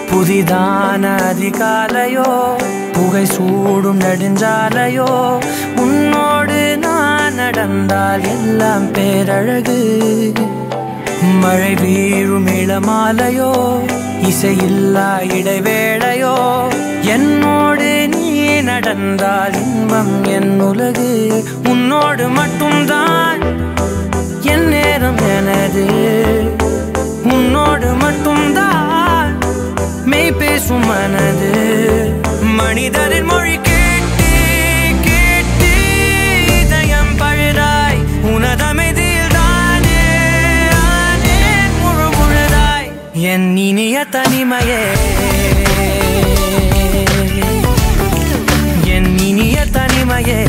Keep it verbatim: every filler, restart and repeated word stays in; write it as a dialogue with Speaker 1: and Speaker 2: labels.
Speaker 1: புதிதான அதிகாலையோ புகை சூடும் நெடுஞ்சாலையோ உன்னோடு நான் நடந்தால் எல்லாம் பேரழகு. மழை வீழும் இளமாலையோ இசையில்லா இடைவேளையோ என்னோடு நீ நடந்தால் இன்பம் என் உலகு. உன்னோடு மட்டும்தான் என் நேரம் எனது, உன்னோடு மட்டும்தான் மெய் பேசும் மனது. மனிதரின் மொழி கேட்டு கேட்டு இதயம் பழுதாய் உனதமைதில் தானே ஆனே முழு முழுதாய். என் இனிய தனிமையே என் இனிய தனிமையே